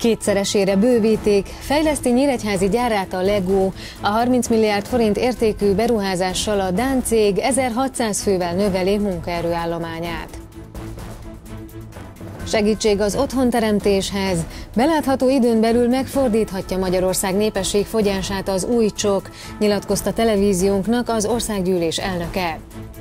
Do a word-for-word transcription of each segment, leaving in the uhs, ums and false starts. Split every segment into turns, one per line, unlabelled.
Kétszeresére bővíték, fejleszti nyíregyházi gyárát a Lego, a harminc milliárd forint értékű beruházással a dán cég ezerhatszáz fővel növeli munkaerőállományát. Segítség az otthonteremtéshez. Belátható időn belül megfordíthatja Magyarország népességfogyását az új csok, nyilatkozta televíziónknak az országgyűlés elnöke.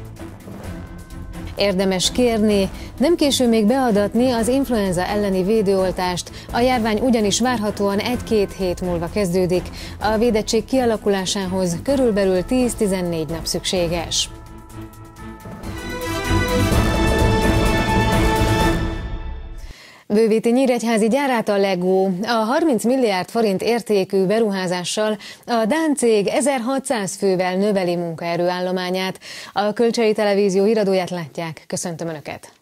Érdemes kérni, nem késő még beadatni az influenza elleni védőoltást, a járvány ugyanis várhatóan egy-két hét múlva kezdődik. A védettség kialakulásához körülbelül tíz-tizennégy nap szükséges. Bővíti nyíregyházi gyárát a Lego. A harminc milliárd forint értékű beruházással a dán cég ezerhatszáz fővel növeli munkaerőállományát. A Kölcsei Televízió híradóját látják. Köszöntöm Önöket!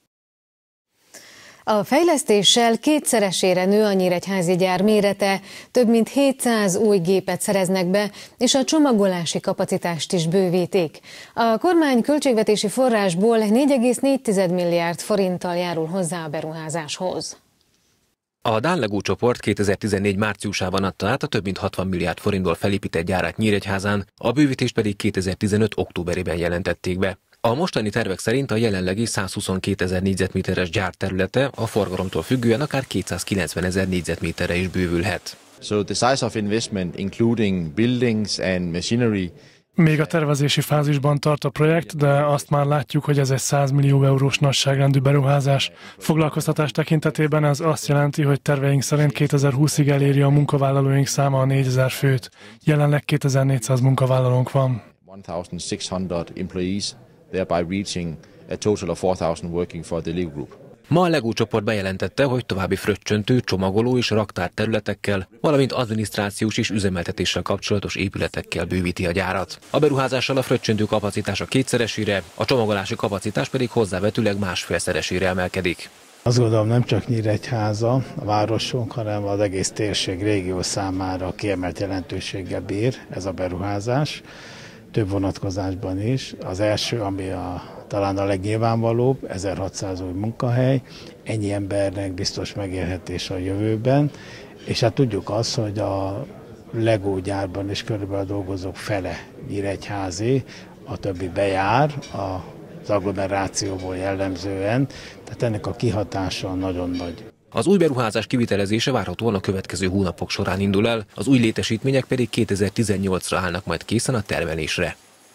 A fejlesztéssel kétszeresére nő a nyíregyházi gyár mérete, több mint hétszáz új gépet szereznek be, és a csomagolási kapacitást is bővítik. A kormány költségvetési forrásból négy egész négy milliárd forinttal járul hozzá a beruházáshoz.
A dán Lego csoport kétezer-tizennégy márciusában adta át a több mint hatvan milliárd forintból felépített gyárát Nyíregyházán, a bővítést pedig kétezer-tizenöt októberében jelentették be. A mostani tervek szerint a jelenlegi százhuszonkétezer négyzetméteres gyár területe a forgalomtól függően akár kétszázkilencvenezer négyzetméterre is bővülhet.
So the size of investment including buildings and machinery.
Még a tervezési fázisban tart a projekt, de azt már látjuk, hogy ez egy száz millió eurós nagyságrendű beruházás. Foglalkoztatás tekintetében ez azt jelenti, hogy terveink szerint kétezer-húszig eléri a munkavállalóink száma a négyezer főt. Jelenleg kétezer-négyszáz munkavállalónk van.
sixteen hundred employees, thereby reaching a total of four thousand working for the Lego Group.
Ma a Lego csoport bejelentette, hogy további fröccsöntő, csomagoló és raktár területekkel, valamint adminisztrációs és üzemeltetéssel kapcsolatos épületekkel bővíti a gyárat. A beruházással a fröccsöntő kapacitása kétszeresére, a csomagolási kapacitás pedig hozzávetőleg másfélszeresére emelkedik.
Azt gondolom, nem csak Nyíregyháza, a városunk, hanem az egész térség, régió számára kiemelt jelentőséggel bír ez a beruházás. Több vonatkozásban is. Az első, ami a, talán a legnyilvánvalóbb, ezerhatszáz új munkahely, ennyi embernek biztos megélhetés a jövőben, és hát tudjuk azt, hogy a Lego gyárban is körülbelül a dolgozók fele nyíregyházi, a többi bejár az agglomerációból jellemzően, tehát ennek a kihatása nagyon nagy.
Az új beruházás kivitelezése várhatóan a következő hónapok során indul el, az új létesítmények pedig kétezer-tizennyolcra állnak majd készen a termelésre.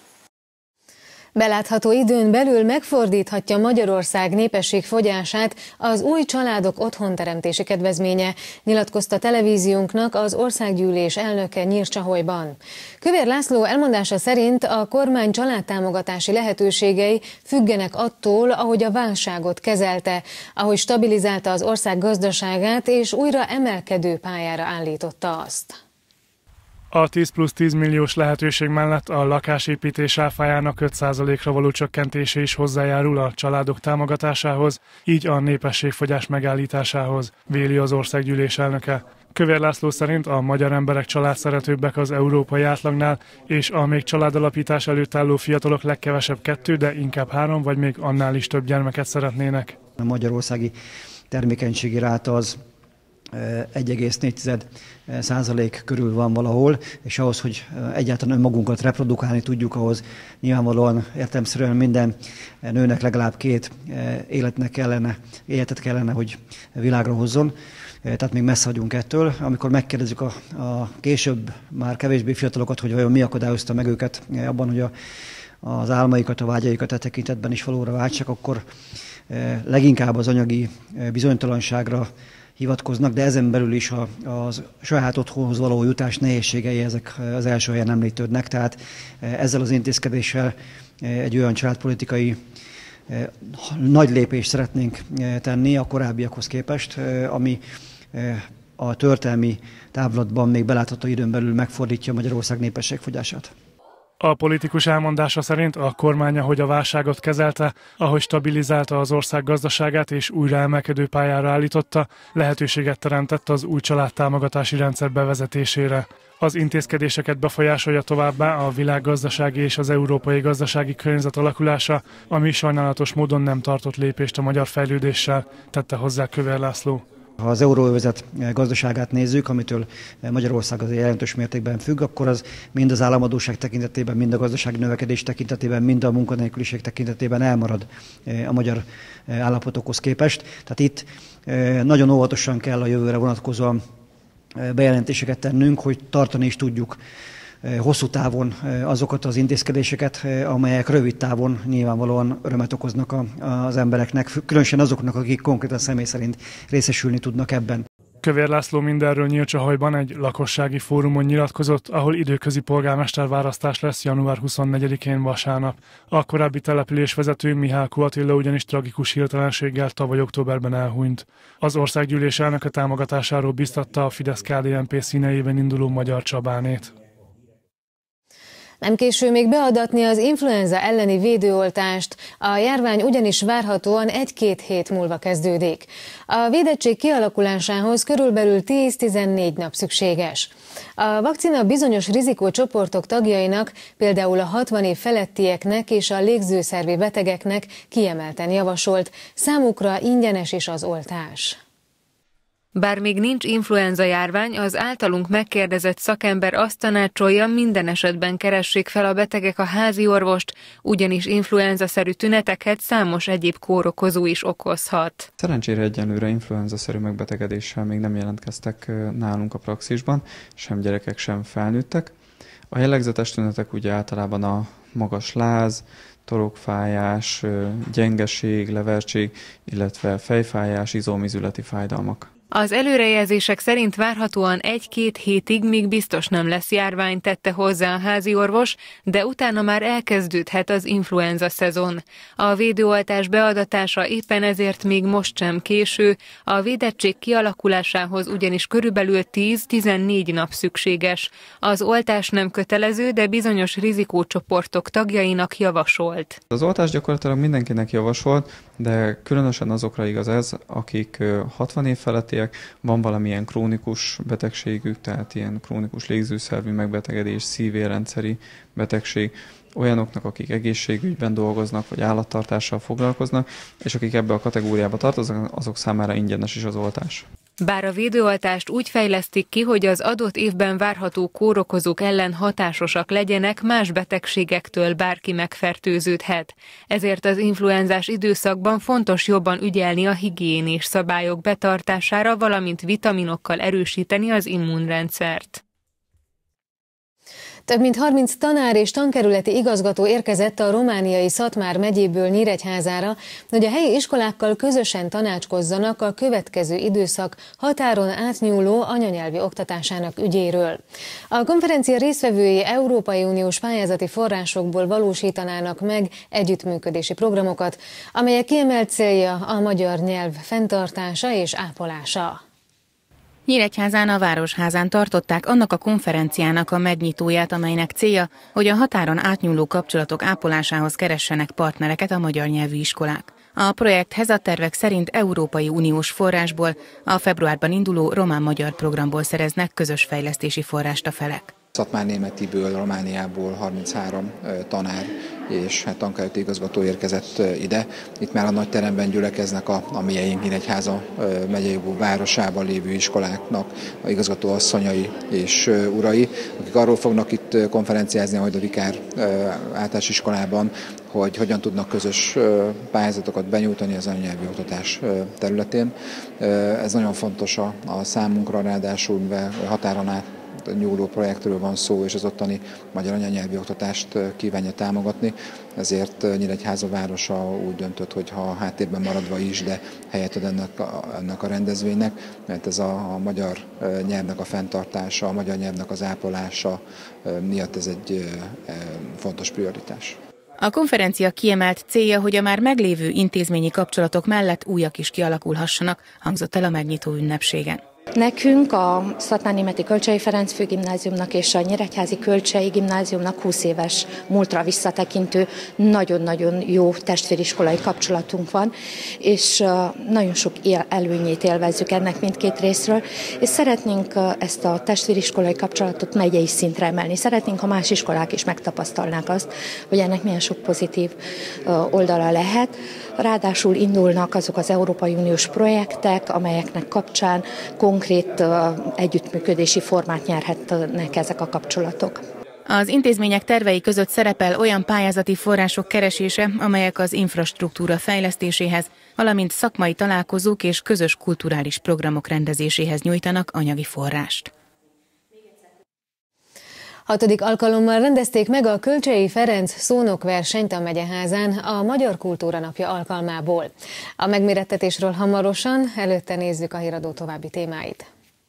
Belátható időn belül megfordíthatja Magyarország népességfogyását az új családok otthonteremtési kedvezménye, nyilatkozta televíziónknak az országgyűlés elnöke Nyírcsaholyban. Kövér László elmondása szerint a kormány családtámogatási lehetőségei függenek attól, ahogy a válságot kezelte, ahogy stabilizálta az ország gazdaságát és újra emelkedő pályára állította azt.
A tíz plusz tíz milliós lehetőség mellett a lakásépítés áfájának öt százalékra való csökkentése is hozzájárul a családok támogatásához, így a népességfogyás megállításához, véli az országgyűlés elnöke. Kövér László szerint a magyar emberek családszeretőbbek az európai átlagnál, és a még családalapítás előtt álló fiatalok legkevesebb kettő, de inkább három vagy még annál is több gyermeket szeretnének.
A magyarországi termékenységi ráta az egy egész négy százalék körül van valahol, és ahhoz, hogy egyáltalán önmagunkat reprodukálni tudjuk, ahhoz nyilvánvalóan értelemszerűen minden nőnek legalább két életnek kellene, életet kellene, hogy világra hozzon. Tehát még messze vagyunk ettől. Amikor megkérdezzük a, a később már kevésbé fiatalokat, hogy vajon mi akadályozta meg őket abban, hogy a, az álmaikat, a vágyaikat e tekintetben is valóra váltsak, akkor leginkább az anyagi bizonytalanságra hivatkoznak, de ezen belül is a, a saját otthonhoz való jutás nehézségei ezek az első helyen említődnek, tehát ezzel az intézkedéssel egy olyan családpolitikai nagy lépést szeretnénk tenni a korábbiakhoz képest, ami a történelmi távlatban még belátható időn belül megfordítja Magyarország népességfogyását.
A politikus elmondása szerint a kormány, ahogy a válságot kezelte, ahogy stabilizálta az ország gazdaságát és újra emelkedő pályára állította, lehetőséget teremtett az új családtámogatási rendszer bevezetésére. Az intézkedéseket befolyásolja továbbá a világgazdasági és az európai gazdasági környezet alakulása, ami sajnálatos módon nem tartott lépést a magyar fejlődéssel, tette hozzá Kövér László.
Ha az euróövezet gazdaságát nézzük, amitől Magyarország azért jelentős mértékben függ, akkor az mind az államadósság tekintetében, mind a gazdasági növekedés tekintetében, mind a munkanélküliség tekintetében elmarad a magyar állapotokhoz képest. Tehát itt nagyon óvatosan kell a jövőre vonatkozóan bejelentéseket tennünk, hogy tartani is tudjuk hosszú távon azokat az intézkedéseket, amelyek rövid távon nyilvánvalóan örömet okoznak az embereknek, különösen azoknak, akik konkrétan személy szerint részesülni tudnak ebben.
Kövér László mindenről Nyírcsahojban egy lakossági fórumon nyilatkozott, ahol időközi polgármesterválasztás lesz január huszonnegyedikén vasárnap. A korábbi településvezető Mihály Attila ugyanis tragikus hirtelenséggel tavaly októberben elhunyt. Az országgyűlés elnöke támogatásáról biztatta a Fidesz-ká dé en pé színeiben induló Magyar Csabánét. Nem késő még beadatni az influenza elleni védőoltást, a járvány ugyanis várhatóan egy-két hét múlva kezdődik. A védettség kialakulásához körülbelül tíz-tizennégy nap szükséges. A vakcina bizonyos rizikócsoportok tagjainak, például a hatvan év felettieknek és a légzőszervi betegeknek kiemelten javasolt, számukra ingyenes is az oltás.
Bár még nincs influenza járvány, az általunk megkérdezett szakember azt tanácsolja, minden esetben keressék fel a betegek a házi orvost, ugyanis influenza-szerű tüneteket számos egyéb kórokozó is okozhat.
Szerencsére egyelőre influenza-szerű megbetegedéssel még nem jelentkeztek nálunk a praxisban, sem gyerekek, sem felnőttek. A jellegzetes tünetek ugye általában a magas láz, torokfájás, gyengeség, leverség, illetve fejfájás, izomizületi fájdalmak.
Az előrejelzések szerint várhatóan egy-két hétig még biztos nem lesz járvány, tette hozzá a házi orvos, de utána már elkezdődhet az influenza szezon. A védőoltás beadatása éppen ezért még most sem késő, a védettség kialakulásához ugyanis körülbelül tíz-tizennégy nap szükséges. Az oltás nem kötelező, de bizonyos rizikócsoportok tagjainak javasolt.
Az oltás gyakorlatilag mindenkinek javasolt, de különösen azokra igaz ez, akik hatvan év felettiek, van valamilyen krónikus betegségük, tehát ilyen krónikus légzőszervi megbetegedés, szívérrendszeri betegség, olyanoknak, akik egészségügyben dolgoznak, vagy állattartással foglalkoznak, és akik ebbe a kategóriába tartoznak, azok számára ingyenes is az oltás.
Bár a védőoltást úgy fejlesztik ki, hogy az adott évben várható kórokozók ellen hatásosak legyenek, más betegségektől bárki megfertőződhet. Ezért az influenzás időszakban fontos jobban ügyelni a higiénés szabályok betartására, valamint vitaminokkal erősíteni az immunrendszert.
Több mint harminc tanár és tankerületi igazgató érkezett a romániai Szatmár megyéből Nyíregyházára, hogy a helyi iskolákkal közösen tanácskozzanak a következő időszak határon átnyúló anyanyelvi oktatásának ügyéről. A konferencia résztvevői Európai Uniós pályázati forrásokból valósítanának meg együttműködési programokat, amelyek kiemelt célja a magyar nyelv fenntartása és ápolása.
Nyíregyházán a Városházán tartották annak a konferenciának a megnyitóját, amelynek célja, hogy a határon átnyúló kapcsolatok ápolásához keressenek partnereket a magyar nyelvű iskolák. A projekthez a tervek szerint Európai Uniós forrásból, a februárban induló román-magyar programból szereznek közös fejlesztési forrást a felek.
Szatmárnémetiből, Romániából harminchárom tanár és hát tankerületi igazgató érkezett ide. Itt már a nagy teremben gyülekeznek a, a mieink Nyíregyháza megyei városában lévő iskoláknak a igazgató asszonyai és urai, akik arról fognak itt konferenciázni majd a Vikár általános iskolában, hogy hogyan tudnak közös pályázatokat benyújtani az anyanyelvi oktatás területén. Ez nagyon fontos a, a számunkra, ráadásul mivel határon át nyúló projektről van szó, és az ottani magyar anyanyelvi oktatást kívánja támogatni. Ezért Nyíregyháza városa úgy döntött, hogy ha háttérben maradva is, de helyet ad ennek a, ennek a rendezvénynek, mert ez a, a magyar nyelvnek a fenntartása, a magyar nyelvnek az ápolása miatt ez egy fontos prioritás.
A konferencia kiemelt célja, hogy a már meglévő intézményi kapcsolatok mellett újak is kialakulhassanak, hangzott el a megnyitó ünnepségen.
Nekünk a Szatmár-Németi Kölcsei Ferenc Főgimnáziumnak és a Nyíregyházi Kölcsei Gimnáziumnak húsz éves múltra visszatekintő nagyon-nagyon jó testvériskolai kapcsolatunk van, és nagyon sok előnyét élvezzük ennek mindkét részről, és szeretnénk ezt a testvériskolai kapcsolatot megyei szintre emelni. Szeretnénk, ha más iskolák is megtapasztalnák azt, hogy ennek milyen sok pozitív oldala lehet. Ráadásul indulnak azok az Európai Uniós projektek, amelyeknek kapcsán konkrét együttműködési formát nyerhetnek ezek a kapcsolatok.
Az intézmények tervei között szerepel olyan pályázati források keresése, amelyek az infrastruktúra fejlesztéséhez, valamint szakmai találkozók és közös kulturális programok rendezéséhez nyújtanak anyagi forrást.
Hatodik alkalommal rendezték meg a Kölcsei Ferenc szónokversenyt a Megyeházán a Magyar Kultúra Napja alkalmából. A megmérettetésről hamarosan, előtte nézzük a híradó további témáit.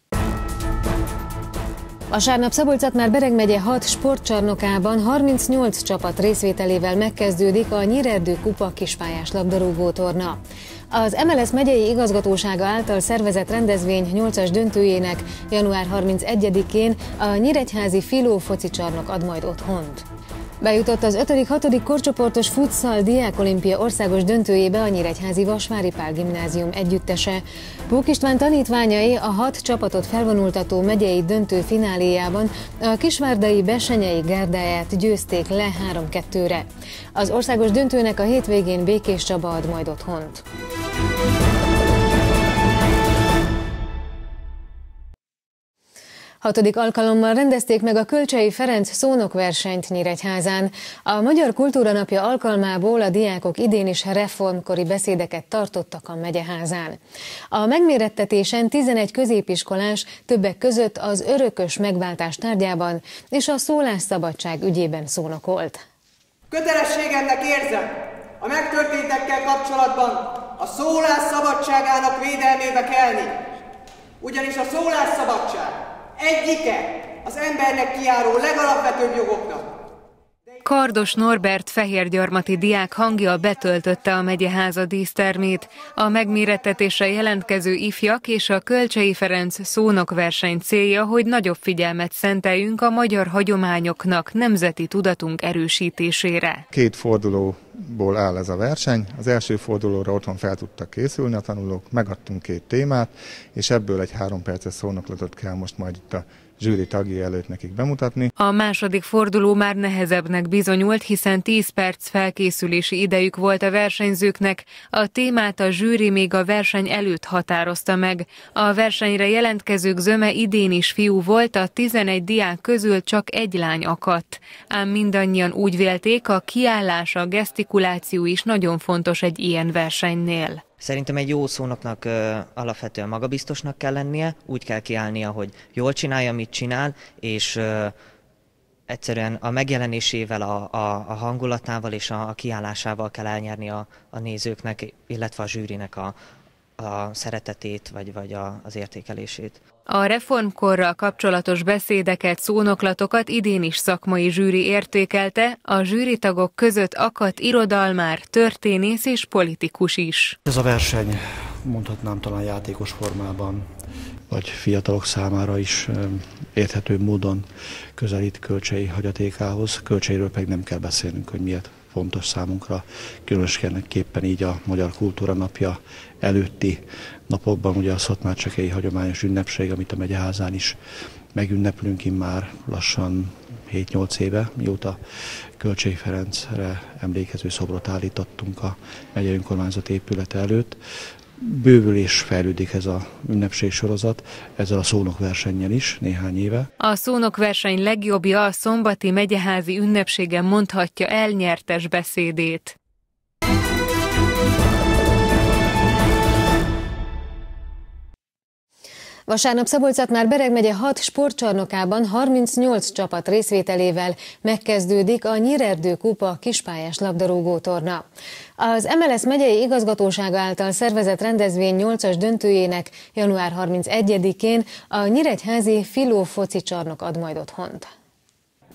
Vasárnap Szabolcs-Szatmár-Bereg megye hat sportcsarnokában harmincnyolc csapat részvételével megkezdődik a Nyírerdő Kupa kispályás labdarúgótorna. Az em el es megyei igazgatósága által szervezett rendezvény nyolcas döntőjének január harmincegyedikén a nyíregyházi Filó focicsarnok ad majd otthont. Bejutott az ötödik-hatodik korcsoportos futsal diákolimpia országos döntőjébe a nyíregyházi Vasvári Pál Gimnázium együttese. Pók István tanítványai a hat csapatot felvonultató megyei döntő fináléjában a kisvárdai Bessenyei Gárdáját győzték le három-kettőre. Az országos döntőnek a hétvégén Békés Csaba ad majd otthont. Hatodik alkalommal rendezték meg a Kölcsei Ferenc szónokversenyt Nyíregyházán. A Magyar Kultúra Napja alkalmából a diákok idén is reformkori beszédeket tartottak a Megyeházán. A megmérettetésen tizenegy középiskolás, többek között az örökös megváltás tárgyában és a szólásszabadság ügyében szónokolt.
Kötelességemnek érzem a megtörténtekkel kapcsolatban a szólás szabadságának védelmébe kelni, ugyanis a szólásszabadság egyike az embernek kijáró legalapvetőbb jogoknak.
Kardos Norbert fehérgyarmati diák hangja betöltötte a megyeháza dísztermét. A megmérettetésre jelentkező ifjak és a Kölcsei Ferenc szónokverseny célja, hogy nagyobb figyelmet szenteljünk a magyar hagyományoknak, nemzeti tudatunk erősítésére.
Két fordulóból áll ez a verseny. Az első fordulóra otthon fel tudtak készülni a tanulók, megadtunk két témát, és ebből egy három perces szónoklatot kell most majd itt a zsűri tagjai előtt nekik bemutatni.
A második forduló már nehezebbnek bizonyult, hiszen tíz perc felkészülési idejük volt a versenyzőknek. A témát a zsűri még a verseny előtt határozta meg. A versenyre jelentkezők zöme idén is fiú volt, a tizenegy diák közül csak egy lány akadt. Ám mindannyian úgy vélték, a kiállás, a gesztikuláció is nagyon fontos egy ilyen versenynél.
Szerintem egy jó szónoknak ö, alapvetően magabiztosnak kell lennie, úgy kell kiállnia, hogy jól csinálja, mit csinál, és ö, egyszerűen a megjelenésével, a, a, a hangulatával és a, a kiállásával kell elnyerni a, a nézőknek, illetve a zsűrinek a, a szeretetét vagy, vagy a, az értékelését.
A reformkorral kapcsolatos beszédeket, szónoklatokat idén is szakmai zsűri értékelte, a zsűritagok között akadt irodalmár, történész és politikus is.
Ez a verseny, mondhatnám talán játékos formában, vagy fiatalok számára is érthető módon közelít Kölcsei hagyatékához. Kölcseiről pedig nem kell beszélnünk, hogy miért fontos számunkra, különösképpen így a Magyar Kultúra Napja előtti napokban, ugye a szatmárcsekei hagyományos ünnepség, amit a Megyeházán is megünneplünk immár lassan hét-nyolc éve, mióta Kölcsei Ferencre emlékező szobrot állítottunk a megyei önkormányzat épülete előtt. Bővül és fejlődik ez a ünnepségsorozat, ezzel a szónokversennyel is néhány éve.
A szónokverseny legjobbja a szombati megyeházi ünnepségen mondhatja el nyertes beszédét.
Vasárnap Szabolcs-Szatmár-Bereg megye hat sportcsarnokában harmincnyolc csapat részvételével megkezdődik a Nyírerdő Kupa kispályás labdarúgótorna. Az em el es megyei igazgatósága által szervezett rendezvény nyolcas döntőjének január harmincegyedikén a nyíregyházi Filó focicsarnok ad majd otthont.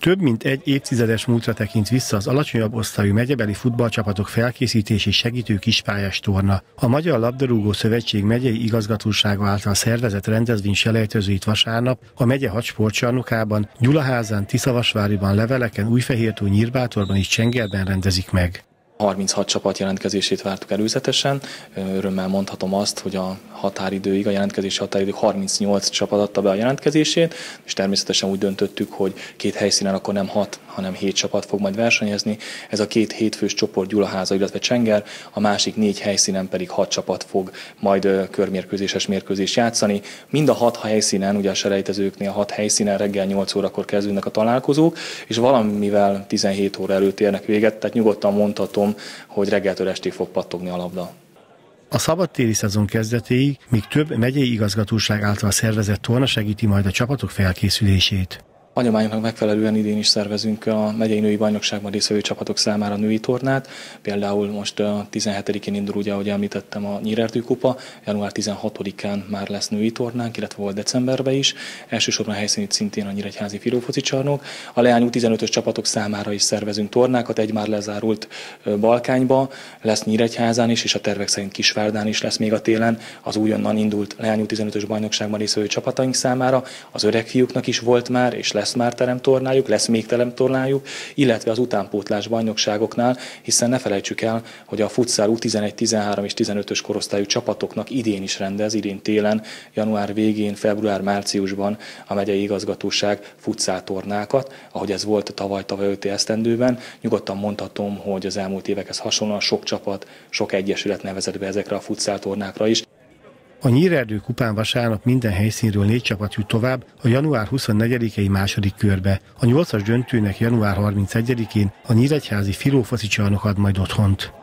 Több mint egy évtizedes múltra tekint vissza az alacsonyabb osztályú megyebeli futballcsapatok felkészítési segítő kispályás torna. A Magyar Labdarúgó Szövetség megyei igazgatósága által szervezett rendezvény selejtezőit vasárnap a megye hat sportcsarnokában, Gyulaházán, Tiszavasváriban, Leveleken, Újfehértó, Nyírbátorban és Csengerben rendezik meg.
harminchat csapat jelentkezését vártuk előzetesen. Örömmel mondhatom azt, hogy a határidőig, a jelentkezési határidőig harmincnyolc csapat adta be a jelentkezését, és természetesen úgy döntöttük, hogy két helyszínen akkor nem hat, hanem hét csapat fog majd versenyezni. Ez a két hétfős csoport Gyulaháza, illetve Csenger, a másik négy helyszínen pedig hat csapat fog majd körmérkőzéses mérkőzést játszani. Mind a hat helyszínen, ugye a selejtezőknél a hat helyszínen reggel nyolc órakor kezdődnek a találkozók, és valamivel tizenhét óra előtt érnek véget, tehát nyugodtan mondhatom, hogy reggeltől estig fog pattogni a labda.
A szabadtéri szezon kezdetéig még több megyei igazgatóság által szervezett torna segíti majd a csapatok felkészülését.
Hagyományoknak megfelelően idén is szervezünk a megyei női bajnokságban résztvevő csapatok számára női tornát. Például most a tizenhetedikén indul, ugye, ahogy említettem, a Nyírerdő kupa, január tizenhatodikán már lesz női tornánk, illetve volt decemberben is. Elsősorban helyszínűt szintén a nyíregyházi filófoci csarnok. A leányú tizenötös csapatok számára is szervezünk tornákat, egy már lezárult Balkányba, lesz Nyíregyházán is, és a tervek szerint Kisvárdán is lesz még a télen. Az újonnan indult leányú tizenötös bajnokságban résztvevő csapataink számára, az öreg fiúknak is volt már, és lesz már teremtornájuk, lesz még teremtornájuk, illetve az utánpótlás bajnokságoknál, hiszen ne felejtsük el, hogy a futsal U tizenegy, tizenhárom és tizenötös korosztályú csapatoknak idén is rendez, idén télen, január végén, február-márciusban a megyei igazgatóság futsal tornákat, ahogy ez volt tavaly tavaly öt esztendőben. Nyugodtan mondhatom, hogy az elmúlt évekhez hasonlóan sok csapat, sok egyesület nevezett be ezekre a futsal tornákra is.
A Nyírerdő kupán vasárnap minden helyszínről négy csapat jut tovább a január huszonnegyedikei második körbe. A nyolcas döntőnek január harmincegyedikén a nyíregyházi filófoci csarnok ad majd otthont.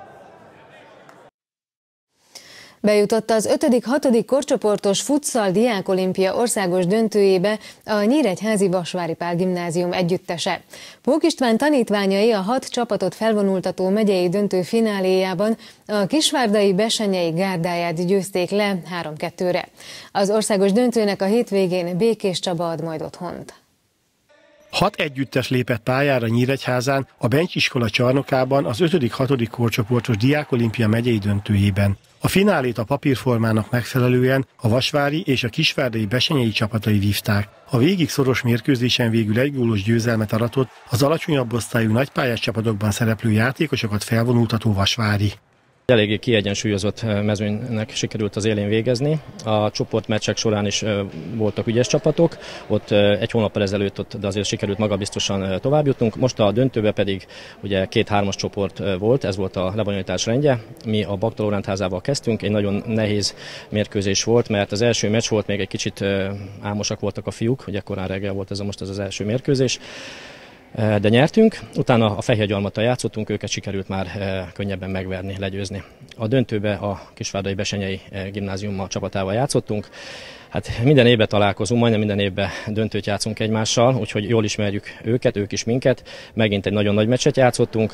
Bejutott az ötödik-hatodik korcsoportos futsal diákolimpia országos döntőjébe a nyíregyházi Vasvári Pál gimnázium együttese. Pók István tanítványai a hat csapatot felvonultató megyei döntő fináléjában a kisvárdai Besenyei gárdáját győzték le három-kettőre. Az országos döntőnek a hétvégén Békés Csaba ad majd otthont.
Hat együttes lépett pályára Nyíregyházán, a Bencsiskola csarnokában az ötödik-hatodik korcsoportos diákolimpia megyei döntőjében. A finálét a papírformának megfelelően a vasvári és a kisvárdai Besenyei csapatai vívták. A végig szoros mérkőzésen végül egy gólos győzelmet aratott az alacsonyabb osztályú nagypályás csapatokban szereplő játékosokat felvonultató Vasvári.
Eléggé kiegyensúlyozott mezőnynek sikerült az élén végezni. A csoportmeccsek során is voltak ügyes csapatok, ott egy hónappal ezelőtt ott, de azért sikerült magabiztosan továbbjutnunk. Most a döntőbe pedig ugye két-hármas csoport volt, ez volt a lebonyolítás rendje. Mi a Bakta Lóránt házával kezdtünk, egy nagyon nehéz mérkőzés volt, mert az első meccs volt, még egy kicsit álmosak voltak a fiúk, ugye korán reggel volt ez a most ez az első mérkőzés. De nyertünk, utána a Fehérgyarmattal játszottunk, őket sikerült már könnyebben megverni, legyőzni. A döntőbe a Kisvárdai Besenyei gimnáziummal csapatával játszottunk. Hát minden évben találkozunk, majdnem minden évben döntőt játszunk egymással, úgyhogy jól ismerjük őket, ők is minket. Megint egy nagyon nagy meccset játszottunk.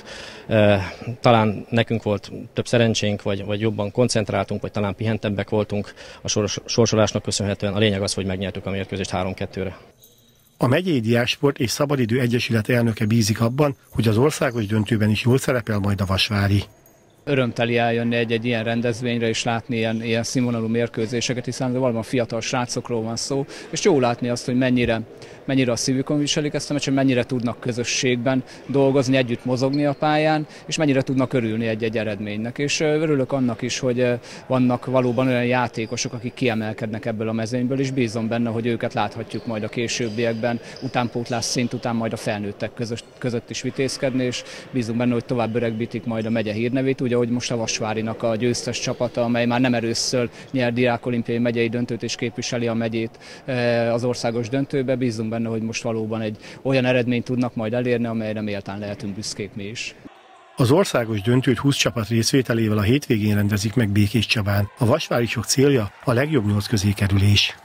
Talán nekünk volt több szerencsénk, vagy, vagy jobban koncentráltunk, vagy talán pihentebbek voltunk a sors, sorsolásnak köszönhetően. A lényeg az, hogy megnyertük a mérkőzést három-kettőre.
A megyei Diáksport és Szabadidő Egyesület elnöke bízik abban, hogy az országos döntőben is jól szerepel majd a Vasvári.
Örömteli eljönni egy-egy ilyen rendezvényre és látni ilyen, ilyen színvonalú mérkőzéseket, hiszen valóban fiatal srácokról van szó, és jó látni azt, hogy mennyire, mennyire a szívükön viselik ezt a meccset, mennyire tudnak közösségben dolgozni, együtt mozogni a pályán, és mennyire tudnak örülni egy-egy eredménynek. És örülök annak is, hogy vannak valóban olyan játékosok, akik kiemelkednek ebből a mezőnyből, és bízom benne, hogy őket láthatjuk majd a későbbiekben, utánpótlás szint után majd a felnőttek között, között is vitézkedni, és bízom benne, hogy tovább öregbítik majd a megye hírnevét, ugye, ahogy most a Vasvárinak a győztes csapata, amely már nem először nyer diákolimpiai megyei döntőt és képviseli a megyét az országos döntőbe. Bízunk benne, hogy most valóban egy olyan eredményt tudnak majd elérni, amelyre méltán lehetünk büszkék mi is.
Az országos döntőt húsz csapat részvételével a hétvégén rendezik meg Békés Csabán. A vasvárisok célja a legjobb nyolc közé kerülés.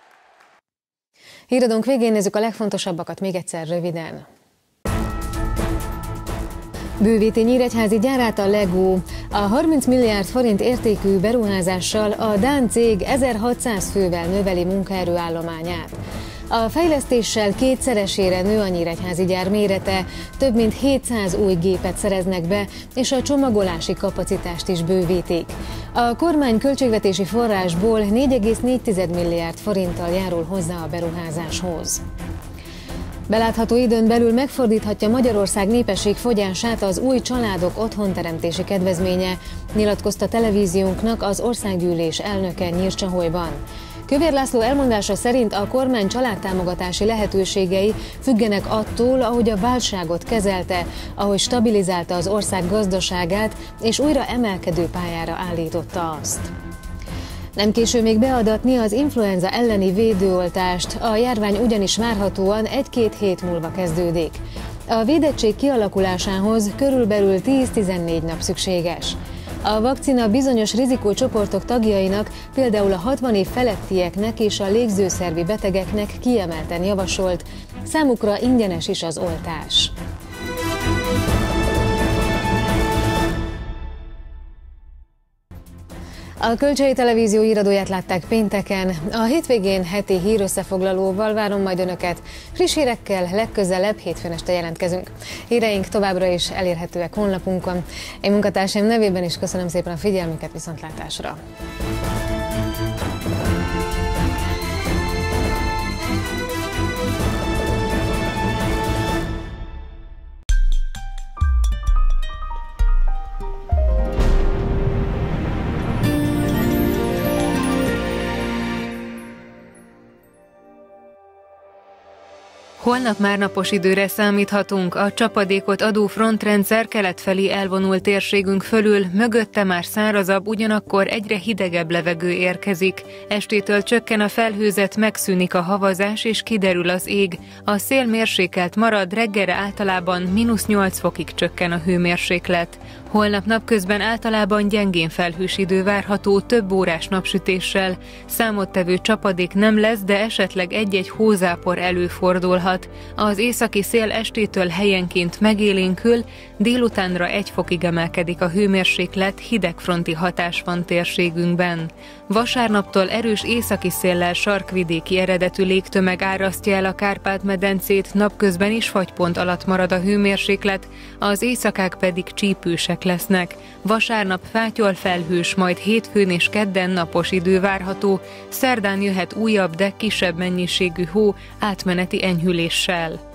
Híradónk végén nézzük a legfontosabbakat még egyszer röviden. Bővíti nyíregyházi gyárát a Lego. A harminc milliárd forint értékű beruházással a dán cég ezerhatszáz fővel növeli munkaerőállományát. A fejlesztéssel kétszeresére nő a nyíregyházi gyár mérete, több mint hétszáz új gépet szereznek be, és a csomagolási kapacitást is bővítik. A kormány költségvetési forrásból négy egész négy milliárd forinttal járul hozzá a beruházáshoz. Belátható időn belül megfordíthatja Magyarország népességfogyását az új családok otthonteremtési kedvezménye, nyilatkozta televíziónknak az országgyűlés elnöke Nyírcsaholyban. Kövér László elmondása szerint a kormány családtámogatási lehetőségei függenek attól, ahogy a válságot kezelte, ahogy stabilizálta az ország gazdaságát, és újra emelkedő pályára állította azt. Nem késő még beadatni az influenza elleni védőoltást, a járvány ugyanis várhatóan egy-két hét múlva kezdődik. A védettség kialakulásához körülbelül tíz-tizennégy nap szükséges. A vakcina bizonyos rizikócsoportok tagjainak, például a hatvan év felettieknek és a légzőszervi betegeknek kiemelten javasolt, számukra ingyenes is az oltás. A Kölcsei Televízió híradóját látták pénteken. A hétvégén heti hírösszefoglalóval várom majd Önöket. Friss hírekkel legközelebb hétfőn este jelentkezünk. Híreink továbbra is elérhetőek honlapunkon. Én munkatársaim nevében is köszönöm szépen a figyelmüket, viszontlátásra!
Holnap már napos időre számíthatunk, a csapadékot adó frontrendszer kelet felé elvonult térségünk fölül, mögötte már szárazabb, ugyanakkor egyre hidegebb levegő érkezik. Estétől csökken a felhőzet, megszűnik a havazás és kiderül az ég. A szél mérsékelt marad, reggelre általában mínusz nyolc fokig csökken a hőmérséklet. Holnap napközben általában gyengén felhős idő várható, több órás napsütéssel. Számottevő csapadék nem lesz, de esetleg egy-egy hózápor előfordulhat. Az északi szél estétől helyenként megélénkül, délutánra egy fokig emelkedik a hőmérséklet, hidegfronti hatás van térségünkben. Vasárnaptól erős északi széllel sarkvidéki eredetű légtömeg árasztja el a Kárpát-medencét, napközben is fagypont alatt marad a hőmérséklet, az éjszakák pedig csípősek lesznek. Vasárnap fátyol felhős, majd hétfőn és kedden napos idő várható, szerdán jöhet újabb, de kisebb mennyiségű hó átmeneti enyhüléssel.